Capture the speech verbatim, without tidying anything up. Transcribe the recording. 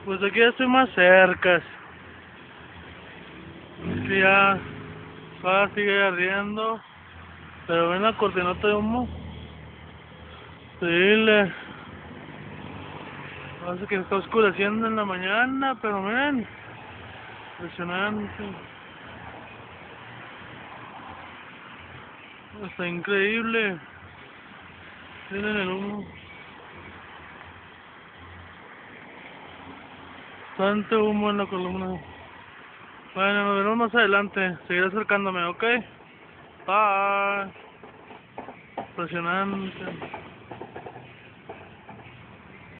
Pues aquí ya estoy más cerca. Es que ya todavía sigue ardiendo. Pero ven la cortinota de humo. Dile. Parece que está oscureciendo en la mañana, pero ven. Impresionante. Está increíble. Miren el humo. Tanto humo en la columna. Bueno, nos vemos más adelante. Seguiré acercándome, ¿ok? Bye. Impresionante.